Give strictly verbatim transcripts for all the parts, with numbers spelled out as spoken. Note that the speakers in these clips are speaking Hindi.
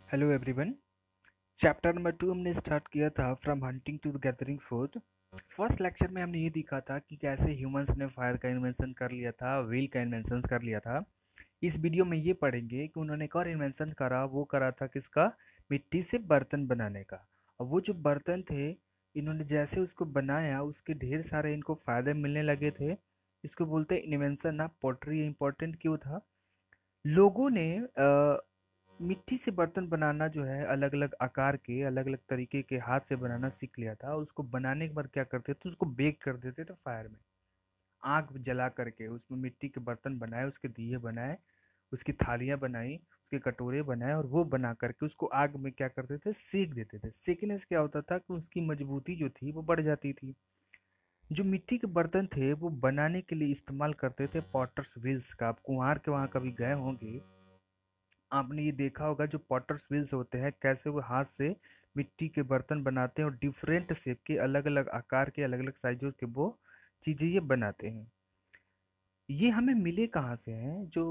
Hello everyone. Chapter number two हमने स्टार्ट किया था from hunting to gathering food. First lecture में हमने ये देखा था कि कैसे ह्यूमंस ने फायर का इन्वेंशन कर लिया था, व्हील का इन्वेंशन कर लिया था। इस वीडियो में ये पढ़ेंगे कि उन्होंने एक और इन्वेंशन करा, वो करा था किसका? मिट्टी से बर्तन बनाने का। और वो जो बर्तन थे, इन्होंने जैसे उसको बनाया उसके ढेर सारे इनको फ़ायदे मिलने लगे थे। इसको बोलते हैं इन्वेंशन ऑफ पॉटरी। इम्पोर्टेंट क्यों था? लोगों ने अ, मिट्टी से बर्तन बनाना जो है अलग अलग आकार के, अलग अलग तरीके के हाथ से बनाना सीख लिया था। उसको बनाने के बाद क्या करते थे, उसको बेक कर देते थे फायर में। आग जला करके उसमें मिट्टी के बर्तन बनाए, उसके दिए बनाए, उसकी थालियाँ बनाई, उसके कटोरे बनाए, और वो बना करके उसको आग में क्या करते थे, सेक देते थे। सेकने से क्या होता था कि उसकी मजबूती जो थी वो बढ़ जाती थी। जो मिट्टी के बर्तन थे वो बनाने के लिए इस्तेमाल करते थे पॉटर्स व्हील्स का। आप कुम्हार के वहाँ कभी गए होंगे, आपने ये देखा होगा जो पॉटर्स व्हील्स होते हैं, कैसे वो हाथ से मिट्टी के बर्तन बनाते हैं और डिफरेंट शेप के, अलग अलग आकार के, अलग अलग साइजों के वो चीज़ें ये बनाते हैं। ये हमें मिले कहाँ से हैं? जो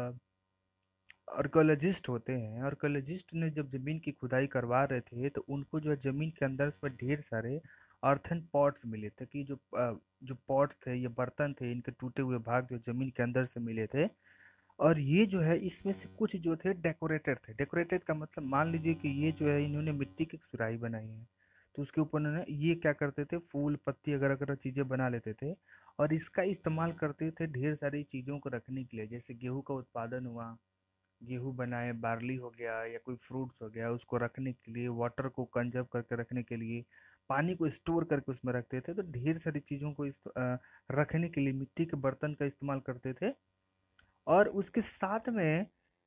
आर्कोलॉजिस्ट होते हैं, आर्कोलॉजिस्ट ने जब ज़मीन की खुदाई करवा रहे थे तो उनको जो है ज़मीन के अंदर से ढेर सारे अर्थन पॉट्स मिले थे। कि जो अ, जो पॉट्स थे, ये बर्तन थे, इनके टूटे हुए भाग जो ज़मीन के अंदर से मिले थे। और ये जो है इसमें से कुछ जो थे डेकोरेटेड थे। डेकोरेटेड का मतलब मान लीजिए कि ये जो है इन्होंने मिट्टी की सुराही बनाई है, तो उसके ऊपर उन्होंने ये क्या करते थे, फूल पत्ती अगर अगर चीज़ें बना लेते थे। और इसका इस्तेमाल करते थे ढेर सारी चीज़ों को रखने के लिए। जैसे गेहूं का उत्पादन हुआ, गेहूं बनाए, बार्ली हो गया या कोई फ्रूट्स हो गया, उसको रखने के लिए, वाटर को कंजर्व करके रखने के लिए, पानी को स्टोर करके उसमें रखते थे। तो ढेर सारी चीज़ों को इस अ, रखने के लिए मिट्टी के बर्तन का इस्तेमाल करते थे। और उसके साथ में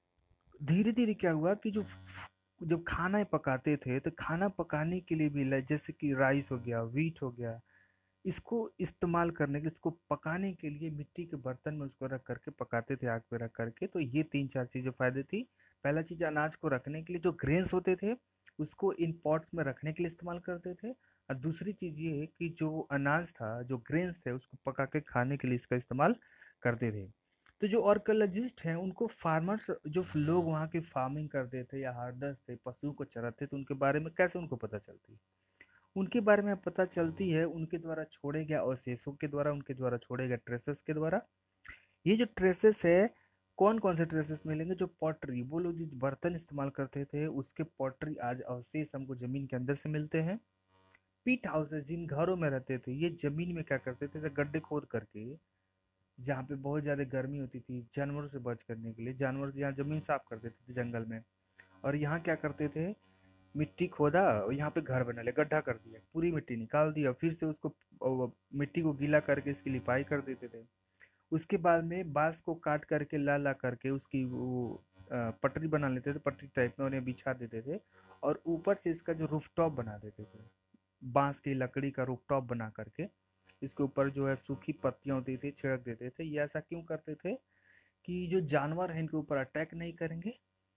धीरे धीरे क्या हुआ कि जो जब खाना पकाते थे तो खाना पकाने के लिए भी लाइक जैसे कि राइस हो गया, व्हीट हो गया, इसको इस्तेमाल करने के, इसको पकाने के लिए मिट्टी के बर्तन में उसको रख करके पकाते थे, आग पे रख करके। तो ये तीन चार चीज़ें फायदे थी। पहला चीज़, अनाज को रखने के लिए जो ग्रेन्स होते थे उसको इन पॉट्स में रखने के लिए इस्तेमाल करते थे। और दूसरी चीज़ ये कि जो अनाज था, जो ग्रेन्स थे, उसको पका के खाने के लिए इसका इस्तेमाल करते थे। तो जो आर्कोलॉजिस्ट हैं उनको फार्मर्स, जो लोग वहाँ की फार्मिंग करते थे या हर्डर्स थे, पशुओं को चराते थे, उनके बारे में कैसे उनको पता चलती? उनके बारे में पता चलती है उनके द्वारा छोड़े गए अवशेषों के द्वारा, उनके द्वारा छोड़े गए ट्रेसेस के द्वारा। ये जो ट्रेसेस है, कौन कौन से ट्रेसेस मिलेंगे? जो पॉटरी, वो लोग जो बर्तन इस्तेमाल करते थे उसके पॉटरी आज अवशेष हमको जमीन के अंदर से मिलते हैं। पीट हाउसेस, जिन घरों में रहते थे, ये जमीन में क्या करते थे, जैसे गड्ढे खोद करके, जहाँ पे बहुत ज़्यादा गर्मी होती थी, जानवरों से बच करने के लिए, जानवर यहाँ ज़मीन साफ करते थे जंगल में। और यहाँ क्या करते थे, मिट्टी खोदा और यहाँ पे घर बना लिया, गड्ढा कर दिया, पूरी मिट्टी निकाल दिया, फिर से उसको अ, मिट्टी को गीला करके इसकी लिपाई कर देते थे। उसके बाद में बांस को काट करके ला ला करके उसकी वो अ, पटरी बना लेते थे, पटरी टाइप में उन्हें बिछा देते थे। और ऊपर से इसका जो रूफ टॉप बना देते थे, बांस की लकड़ी का रूफ टॉप बना करके इसके ऊपर जो है सूखी पत्तियां होती थी छिड़क देते थे। ये ऐसा क्यों करते थे? कि जो जानवर हैं इनके ऊपर अटैक नहीं करेंगे,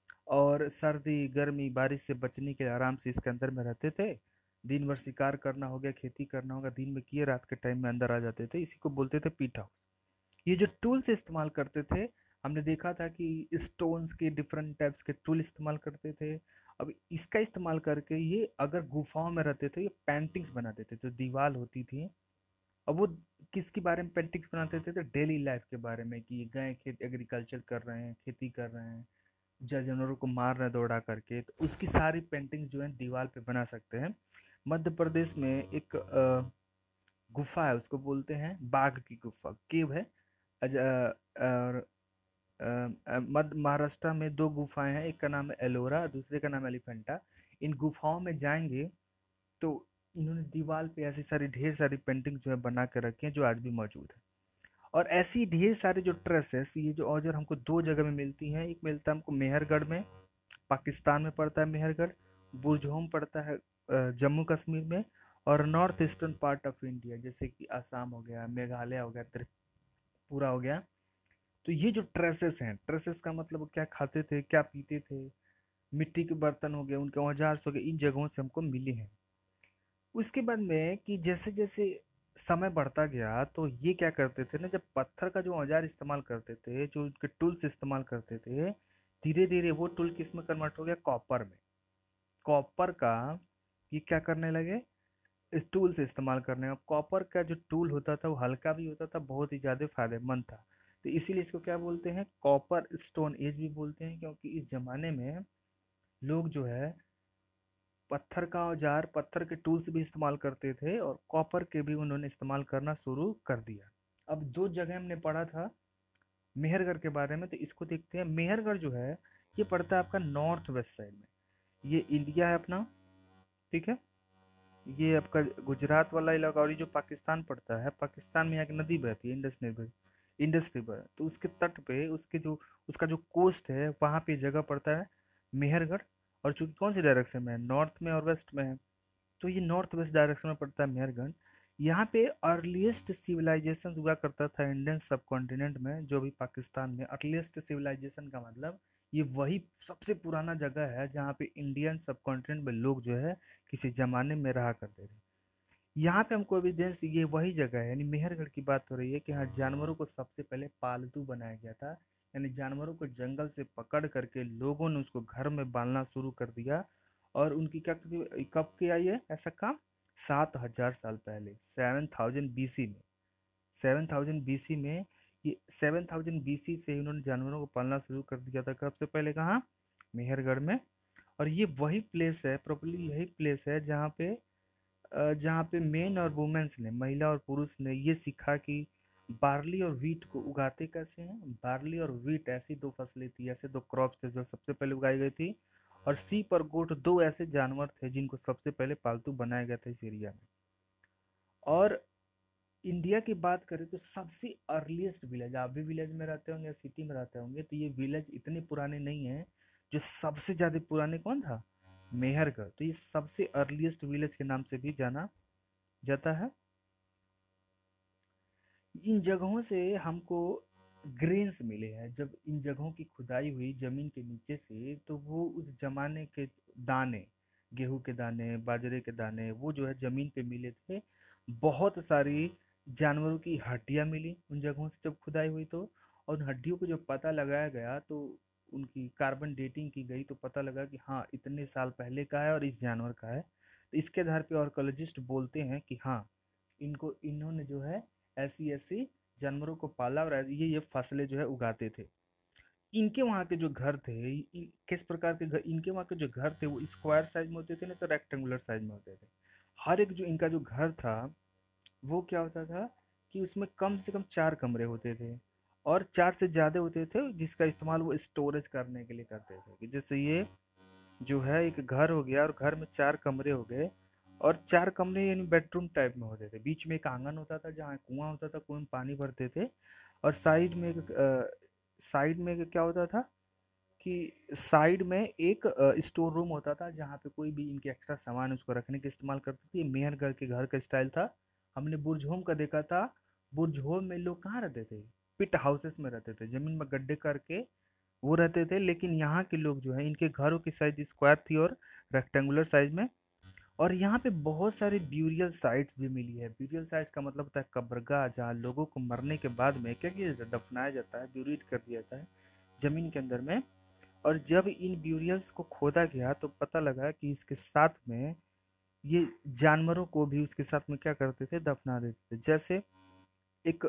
और सर्दी गर्मी बारिश से बचने के लिए आराम से इसके अंदर में रहते थे। दिन भर शिकार करना हो गया, खेती करना होगा, दिन में किए, रात के टाइम में अंदर आ जाते थे। इसी को बोलते थे पीट हाउस। ये जो टूल्स इस्तेमाल करते थे, हमने देखा था कि स्टोन्स के डिफरेंट टाइप्स के टूल इस्तेमाल करते थे। अब इसका इस्तेमाल करके ये अगर गुफाओं में रहते थे, ये पेंटिंग्स बनाते थे जो दीवार होती थी। अब वो किसके बारे में पेंटिंग्स बनाते थे? तो डेली लाइफ के बारे में, कि ये गाय खेत एग्रीकल्चर कर रहे हैं, खेती कर रहे हैं, जानवरों को मार रहे हैं दौड़ा करके, तो उसकी सारी पेंटिंग जो है दीवार पे बना सकते हैं। मध्य प्रदेश में एक अ, गुफा है, उसको बोलते हैं बाघ की गुफा, केव है। अज- अ, और अ, अ, मध्य महाराष्ट्र में दो गुफाएं हैं, एक का नाम है एलोरा, दूसरे का नाम है एलिफेंटा। इन गुफाओं में जाएंगे तो इन्होंने दीवार पे ऐसी सारी ढेर सारी पेंटिंग जो है बना के रखी हैं, जो आज भी मौजूद है। और ऐसी ढेर सारी जो ट्रेसेस, ये जो औजार हमको दो जगह में मिलती हैं। एक मिलता है हमको मेहरगढ़ में, पाकिस्तान में पड़ता है मेहरगढ़। बुरजहोम पड़ता है अ, जम्मू कश्मीर में। और north eastern part of India, जैसे कि असम हो गया, मेघालय हो गया, त्रिपुरा हो गया। तो ये जो ट्रेसेस हैं, ट्रेसेस का मतलब वो क्या खाते थे, क्या पीते थे, मिट्टी के बर्तन हो गए, उनके औजार हो गए, इन जगहों से हमको मिले हैं। उसके बाद में कि जैसे जैसे समय बढ़ता गया तो ये क्या करते थे ना, जब पत्थर का जो औजार इस्तेमाल करते थे, जो उनके टूल्स इस्तेमाल करते थे, धीरे धीरे वो टूल किस में कन्वर्ट हो गया, कॉपर में। कॉपर का ये क्या करने लगे, इस टूल से इस्तेमाल करने का। कॉपर का जो टूल होता था वो हल्का भी होता था, बहुत ही ज़्यादा फायदेमंद था। तो इसीलिए इसको क्या बोलते हैं, कॉपर स्टोन एज भी बोलते हैं, क्योंकि इस जमाने में लोग जो है पत्थर का औजार, पत्थर के टूल्स भी इस्तेमाल करते थे, और कॉपर के भी उन्होंने इस्तेमाल करना शुरू कर दिया। अब दो जगह हमने पढ़ा था मेहरगढ़ के बारे में, तो इसको देखते हैं। मेहरगढ़ जो है ये पड़ता है आपका नॉर्थ वेस्ट साइड में। ये इंडिया है अपना, ठीक है। ये आपका गुजरात वाला इलाका, और ये जो पाकिस्तान पड़ता है, पाकिस्तान में एक नदी बहती है, इंडस रिवर। इंडस रिवर, तो उसके तट पे उसके जो उसका जो कोस्ट है वहाँ पे जगह पड़ता है मेहरगढ़। और चूंकि कौन सी डायरेक्शन में है, नॉर्थ में और वेस्ट में है, तो ये नॉर्थ वेस्ट डायरेक्शन में पड़ता है मेहरगढ़। यहाँ पे अर्लीस्ट सिविलाइजेशन हुआ करता था इंडियन सब कॉन्टिनेंट में, जो भी पाकिस्तान में। अर्लीस्ट सिविलाइजेशन का मतलब ये वही सबसे पुराना जगह है जहाँ पे इंडियन सब कॉन्टिनेंट में लोग जो है किसी जमाने में रहा करते थे। यहाँ पे हमको एविडेंस ये वही जगह है, यानी मेहरगढ़ की बात हो रही है कि हाँ, जानवरों को सबसे पहले पालतू बनाया गया था। यानी जानवरों को जंगल से पकड़ करके लोगों ने उसको घर में पालना शुरू कर दिया। और उनकी क्या, कब किया ये ऐसा काम, सात हजार साल पहले, सेवन थाउजेंड बीसी में। सेवन थाउजेंड बीसी में, ये सेवन थाउजेंड बीसी से ही उन्होंने जानवरों को पालना शुरू कर दिया था। कब से पहले, कहाँ, मेहरगढ़ में। और ये वही प्लेस है, प्रॉपर्ली यही प्लेस है जहाँ पे अ, जहाँ पे मेन और वुमेन्स ने, महिला और पुरुष ने ये सीखा कि बार्ली और वीट को उगाते कैसे हैं। बार्ली और वीट ऐसी दो फसलें थी, ऐसे दो क्रॉप्स थे जो सबसे पहले उगाई गई थी। और सीप और गोट दो ऐसे जानवर थे जिनको सबसे पहले पालतू बनाया गया था इस एरिया में। और इंडिया की बात करें तो सबसे अर्लीस्ट विलेज, आप भी विलेज में रहते होंगे या सिटी में रहते होंगे, तो ये विलेज इतने पुराने नहीं हैं। जो सबसे ज्यादा पुराने कौन था, मेहरगढ़। तो ये सबसे अर्लीस्ट विलेज के नाम से भी जाना जाता है। इन जगहों से हमको ग्रेन्स मिले हैं। जब इन जगहों की खुदाई हुई जमीन के नीचे से, तो वो उस जमाने के दाने, गेहूं के दाने, बाजरे के दाने, वो जो है जमीन पे मिले थे। बहुत सारी जानवरों की हड्डियां मिली उन जगहों से जब खुदाई हुई तो। और उन हड्डियों को जब पता लगाया गया तो उनकी कार्बन डेटिंग की गई, तो पता लगा कि हाँ, इतने साल पहले का है और इस जानवर का है। तो इसके आधार पे आर्कोलॉजिस्ट बोलते हैं कि हाँ, इनको इन्होंने जो है ऐसी ऐसी जानवरों को पाला, और ये ये फसलें जो है उगाते थे। इनके वहाँ के जो घर थे, इ- किस प्रकार के घर, इनके वहाँ के जो घर थे वो स्क्वायर साइज में होते थे, ना तो रेक्टेंगुलर साइज में होते थे। हर एक जो इनका जो घर था वो क्या होता था कि उसमें कम से कम चार कमरे होते थे, और चार से ज़्यादा होते थे, जिसका इस्तेमाल वो स्टोरेज करने के लिए करते थे। कि जैसे ये जो है एक घर हो गया, और घर में चार कमरे हो गए। और चार कमरे यानी बेडरूम टाइप में होते थे। बीच में एक आंगन होता था जहाँ कुआं होता था, कुएं में पानी भरते थे। और साइड में एक साइड में एक क्या होता था कि साइड में एक स्टोर रूम होता था, जहाँ पे कोई भी इनके एक्स्ट्रा सामान उसको रखने के इस्तेमाल करते थे। ये मेहरगढ़ के घर का स्टाइल था। हमने बुर्ज होम का देखा था। बुर्ज होम में लोग कहाँ रहते थे, पिट हाउसेस में रहते थे, जमीन में गड्ढे करके वो रहते थे। लेकिन यहाँ के लोग जो है, इनके घरों की साइज स्क्वायर थी और रेक्टेंगुलर साइज में। और यहाँ पे बहुत सारी ब्यूरियल साइट्स भी मिली है। ब्यूरियल साइट्स का मतलब होता है कब्रगाह, जहाँ लोगों को मरने के बाद में क्या किया जाता है, दफनाया जाता है, ब्यूरिड कर दिया जाता है जमीन के अंदर में। और जब इन ब्यूरियल्स को खोदा गया तो पता लगा कि इसके साथ में ये जानवरों को भी उसके साथ में क्या करते थे, दफना देते थे। जैसे एक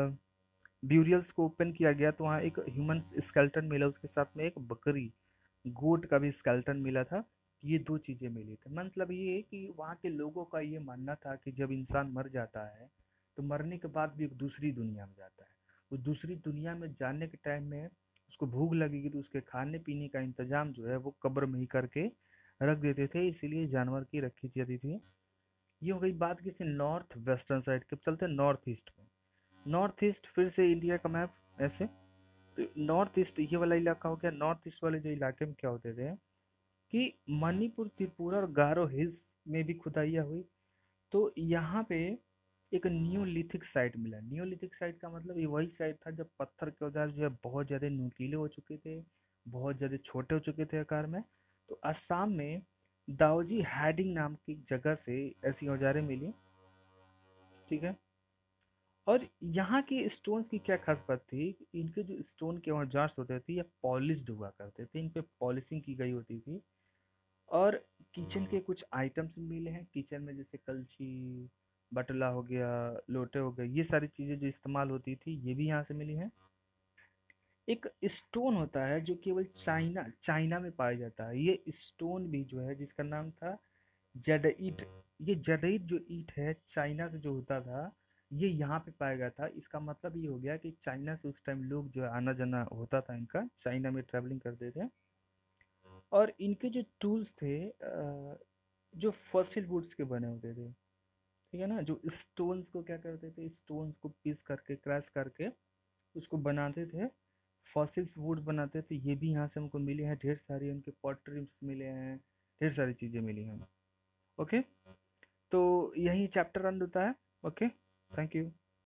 ब्यूरियल्स को ओपन किया गया तो वहाँ एक ह्यूमन स्केल्टन मिला, उसके साथ में एक बकरी, गोट का भी स्केल्टन मिला था। ये दो चीज़ें मिली थी। मतलब ये है कि वहाँ के लोगों का ये मानना था कि जब इंसान मर जाता है तो मरने के बाद भी एक दूसरी दुनिया में जाता है। उस दूसरी दुनिया में जाने के टाइम में उसको भूख लगेगी तो उसके खाने पीने का इंतजाम जो है वो कब्र में ही करके रख देते थे, इसीलिए जानवर की रखी जाती थी। ये हो गई बात किसी नॉर्थ वेस्टर्न साइड के। चलते हैं नॉर्थ ईस्ट में। नॉर्थ ईस्ट, फिर से इंडिया का मैप ऐसे। तो नॉर्थ ईस्ट ये वाला इलाका हो गया। नॉर्थ ईस्ट वाले जो इलाके में क्या होते थे कि मणिपुर, त्रिपुरा और गारो हिल्स में भी खुदाइयाँ हुई। तो यहाँ पे एक नियोलिथिक साइट मिला। नियोलिथिक साइट का मतलब ये वही साइट था जब पत्थर के औजार जो है बहुत ज़्यादा नुकीले हो चुके थे, बहुत ज़्यादा छोटे हो चुके थे आकार में। तो असम में दाओजी हैडिंग नाम की जगह से ऐसी औजारें मिली, ठीक है। और यहाँ की स्टोन्स की क्या खास बात थी, इनके जो स्टोन के वहाँ जांच होते थे या पॉलिश्ड हुआ करते थे, इन पे पॉलिशिंग की गई होती थी। और किचन के कुछ आइटम्स मिले हैं किचन में, जैसे कलछी, बटला हो गया, लोटे हो गए, ये सारी चीज़ें जो इस्तेमाल होती थी ये भी यहाँ से मिली हैं। एक स्टोन होता है जो केवल चाइना चाइना में पाया जाता है, ये स्टोन भी जो है जिसका नाम था जेडईट। ये जेडईट जो ईट है चाइना से जो होता था, ये यहाँ पे पाया गया था। इसका मतलब ये हो गया कि चाइना से उस टाइम लोग जो है आना जाना होता था इनका, चाइना में ट्रैवलिंग करते थे। और इनके जो टूल्स थे अ, जो फॉसिल वुड्स के बने होते थे, ठीक है ना, जो स्टोन्स को क्या करते थे, स्टोन्स को पीस करके क्रैश करके उसको बनाते थे, फॉसिल्स वुड बनाते थे। ये भी यहाँ से हमको मिले हैं, ढेर सारी उनके पॉटरीज मिले हैं, ढेर सारी चीज़ें मिली हैं। ओके, तो यही चैप्टर रन होता है। Okay, thank you.